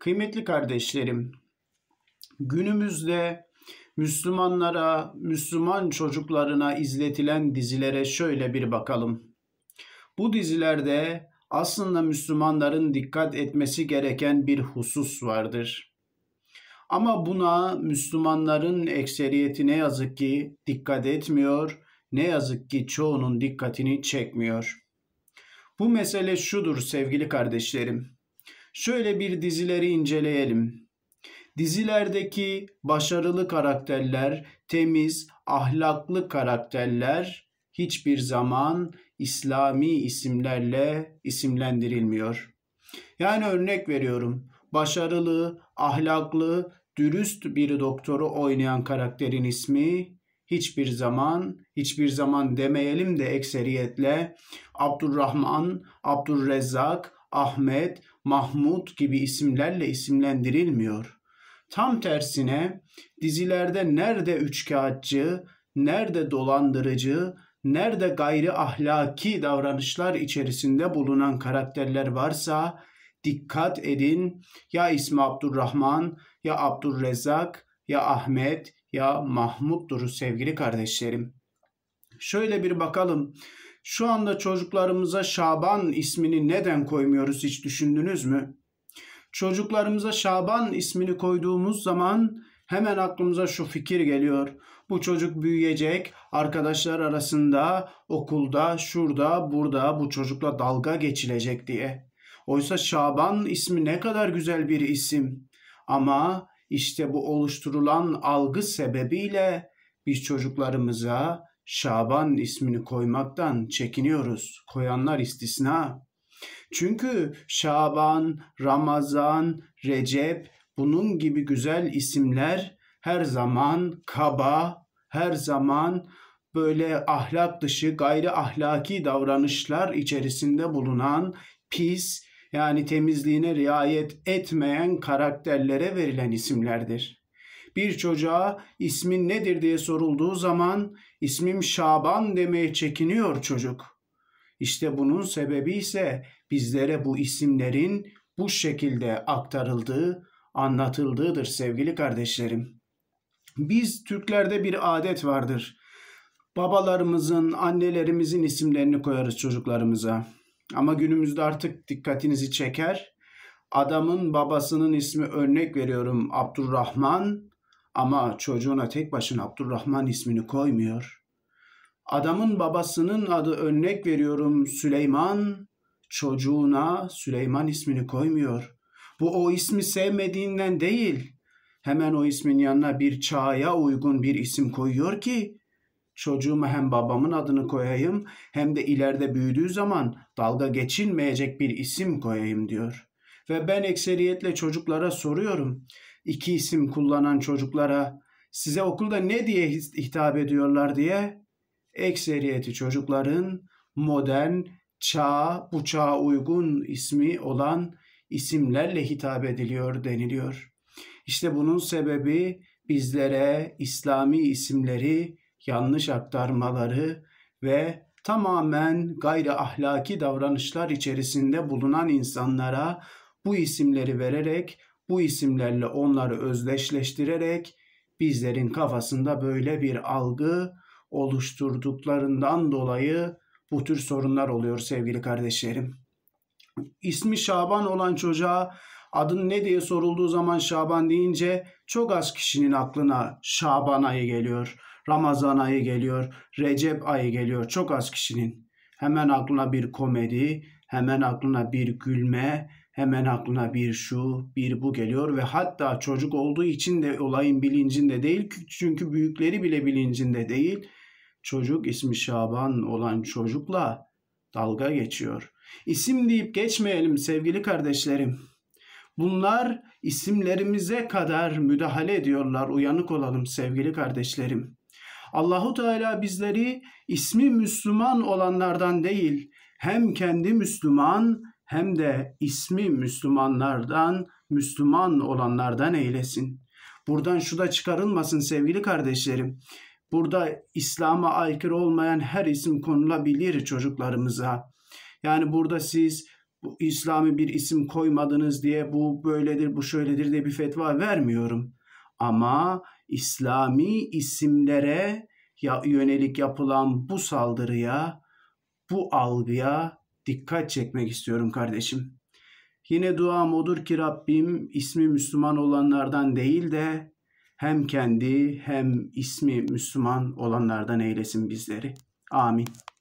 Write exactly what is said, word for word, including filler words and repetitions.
Kıymetli kardeşlerim, günümüzde Müslümanlara, Müslüman çocuklarına izletilen dizilere şöyle bir bakalım. Bu dizilerde aslında Müslümanların dikkat etmesi gereken bir husus vardır. Ama buna Müslümanların ekseriyeti ne yazık ki dikkat etmiyor, ne yazık ki çoğunun dikkatini çekmiyor. Bu mesele şudur sevgili kardeşlerim. Şöyle bir dizileri inceleyelim. Dizilerdeki başarılı karakterler, temiz, ahlaklı karakterler hiçbir zaman İslami isimlerle isimlendirilmiyor. Yani örnek veriyorum, başarılı, ahlaklı, dürüst bir doktoru oynayan karakterin ismi hiçbir zaman, hiçbir zaman demeyelim de ekseriyetle Abdurrahman, Abdurrezzak, Ahmet, Mahmud gibi isimlerle isimlendirilmiyor. Tam tersine dizilerde nerede üçkağıtçı, nerede dolandırıcı, nerede gayri ahlaki davranışlar içerisinde bulunan karakterler varsa dikkat edin, ya ismi Abdurrahman, ya Abdurrezzak, ya Ahmet, ya Mahmud'dur sevgili kardeşlerim. Şöyle bir bakalım. Şu anda çocuklarımıza Şaban ismini neden koymuyoruz hiç düşündünüz mü? Çocuklarımıza Şaban ismini koyduğumuz zaman hemen aklımıza şu fikir geliyor. Bu çocuk büyüyecek, arkadaşlar arasında, okulda, şurada, burada bu çocukla dalga geçilecek diye. Oysa Şaban ismi ne kadar güzel bir isim. Ama işte bu oluşturulan algı sebebiyle biz çocuklarımıza Şaban ismini koymaktan çekiniyoruz. Koyanlar istisna. Çünkü Şaban, Ramazan, Recep bunun gibi güzel isimler her zaman kaba, her zaman böyle ahlak dışı, gayri ahlaki davranışlar içerisinde bulunan pis, yani temizliğine riayet etmeyen karakterlere verilen isimlerdir. Bir çocuğa ismin nedir diye sorulduğu zaman ismim Şaban demeye çekiniyor çocuk. İşte bunun sebebi ise bizlere bu isimlerin bu şekilde aktarıldığı, anlatıldığıdır sevgili kardeşlerim. Biz Türklerde bir adet vardır. Babalarımızın, annelerimizin isimlerini koyarız çocuklarımıza. Ama günümüzde artık dikkatinizi çeker. Adamın babasının ismi, örnek veriyorum, Abdurrahman, ama çocuğuna tek başına Abdurrahman ismini koymuyor. Adamın babasının adı, örnek veriyorum, Süleyman, çocuğuna Süleyman ismini koymuyor. Bu o ismi sevmediğinden değil, hemen o ismin yanına bir çağa uygun bir isim koyuyor ki çocuğuma hem babamın adını koyayım hem de ileride büyüdüğü zaman dalga geçilmeyecek bir isim koyayım diyor. Ve ben ekseriyetle çocuklara soruyorum, iki isim kullanan çocuklara size okulda ne diye hitap ediyorlar diye. Ekseriyeti çocukların modern, çağ, bu çağa uygun ismi olan isimlerle hitap ediliyor deniliyor. İşte bunun sebebi bizlere İslami isimleri yanlış aktarmaları ve tamamen gayri ahlaki davranışlar içerisinde bulunan insanlara bu isimleri vererek, bu isimlerle onları özdeşleştirerek bizlerin kafasında böyle bir algı oluşturduklarından dolayı bu tür sorunlar oluyor sevgili kardeşlerim. İsmi Şaban olan çocuğa adın ne diye sorulduğu zaman Şaban deyince çok az kişinin aklına Şaban ayı geliyor, Ramazan ayı geliyor, Recep ayı geliyor, çok az kişinin. Hemen aklına bir komedi, hemen aklına bir gülme, hemen aklına bir şu, bir bu geliyor ve hatta çocuk olduğu için de olayın bilincinde değil, çünkü büyükleri bile bilincinde değil. Çocuk ismi Şaban olan çocukla dalga geçiyor. İsim deyip geçmeyelim sevgili kardeşlerim. Bunlar isimlerimize kadar müdahale ediyorlar. Uyanık olalım sevgili kardeşlerim. Allahu Teala bizleri ismi Müslüman olanlardan değil, hem kendi Müslüman hem de ismi Müslümanlardan, Müslüman olanlardan eylesin. Buradan şu da çıkarılmasın sevgili kardeşlerim. Burada İslam'a aykırı olmayan her isim konulabilir çocuklarımıza. Yani burada siz bu İslami bir isim koymadınız diye bu böyledir, bu şöyledir diye bir fetva vermiyorum. Ama İslami isimlere ya yönelik yapılan bu saldırıya, bu algıya dikkat çekmek istiyorum kardeşim. Yine duam odur ki Rabbim ismi Müslüman olanlardan değil de hem kendi hem ismi Müslüman olanlardan eylesin bizleri. Amin.